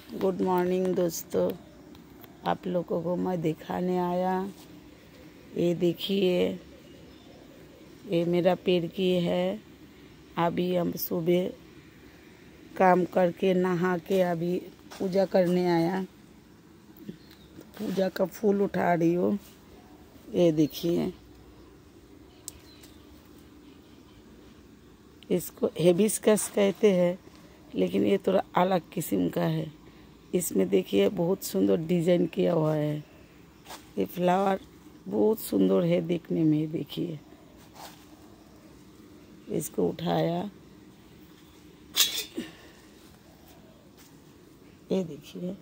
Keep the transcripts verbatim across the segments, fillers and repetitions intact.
Good morning दोस्तों, आप लोगों को मैं दिखाने आया। ये देखिए, ये मेरा पेड़ की है। अभी हम सुबह काम करके नहा के अभी पूजा करने आया। पूजा का फूल उठा रही हूँ। ये देखिए, इसको हिबिस्कस कहते हैं, लेकिन ये थोड़ा अलग किस्म का है। इसमें देखिए बहुत सुंदर डिजाइन किया हुआ है। ये फ्लावर बहुत सुंदर है देखने में। देखिए, इसको उठाया। ये देखिए,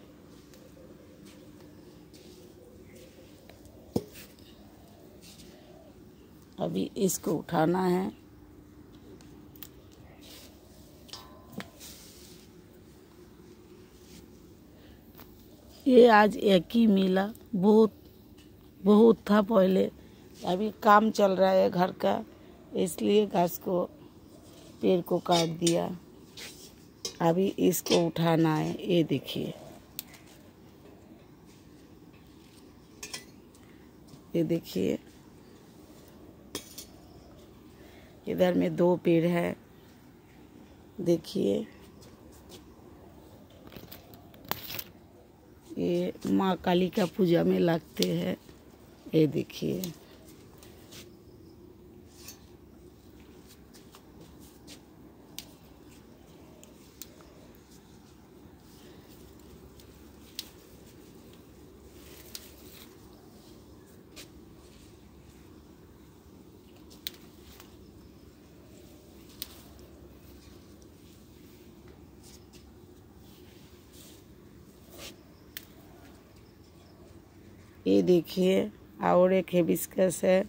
अभी इसको उठाना है। ये आज एक ही मिला, बहुत बहुत था पहले। अभी काम चल रहा है घर का, इसलिए घास को पेड़ को काट दिया। अभी इसको उठाना है। ये देखिए, ये देखिए, इधर में दो पेड़ है। देखिए, ये माँ काली का पूजा में लगते हैं। ये देखिए, ये देखिए, और एक हिबिस्कस है।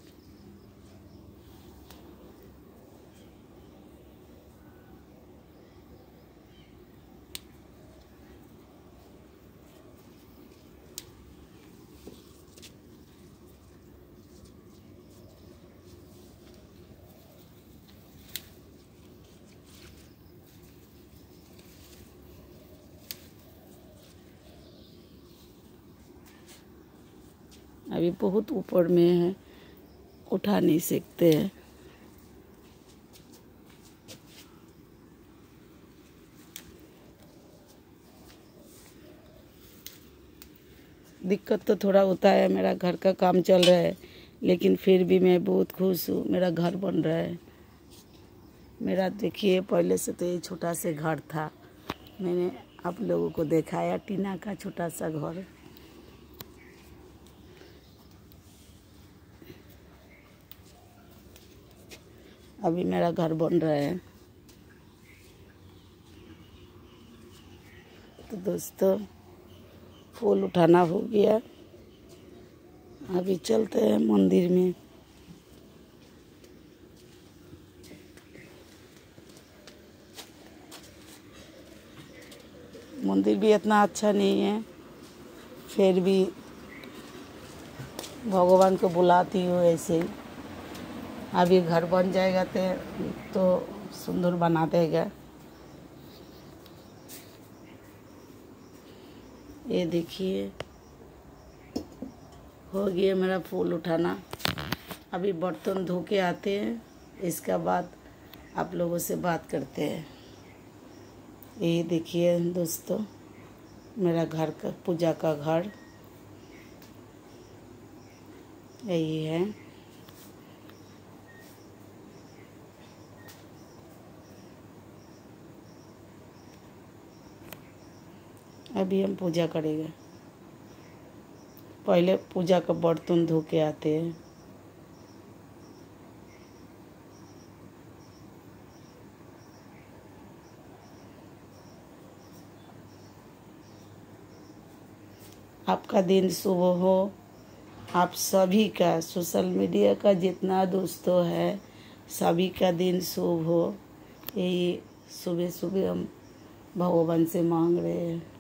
अभी बहुत ऊपर में है, उठा नहीं सकते हैं। दिक्कत तो थोड़ा होता है, मेरा घर का काम चल रहा है, लेकिन फिर भी मैं बहुत खुश हूँ। मेरा घर बन रहा है। मेरा देखिए, पहले से तो ये छोटा सा घर था। मैंने आप लोगों को दिखाया, टीना का छोटा सा घर। अभी मेरा घर बन रहा है। तो दोस्तों, फूल उठाना हो गया। अभी चलते हैं मंदिर में। मंदिर भी इतना अच्छा नहीं है, फिर भी भगवान को बुलाती हूँ ऐसे ही। अभी घर बन जाएगा तो, तो सुंदर बना देगा। ये देखिए, हो गया मेरा फूल उठाना। अभी बर्तन धो के आते हैं, इसके बाद आप लोगों से बात करते हैं। ये देखिए दोस्तों, मेरा घर का पूजा का घर यही है। अभी हम पूजा करेंगे। पहले पूजा का बर्तन धो के आते हैं। आपका दिन शुभ हो। आप सभी का, सोशल मीडिया का जितना दोस्तों है, सभी का दिन शुभ हो। यही सुबह सुबह हम भगवान से मांग रहे हैं।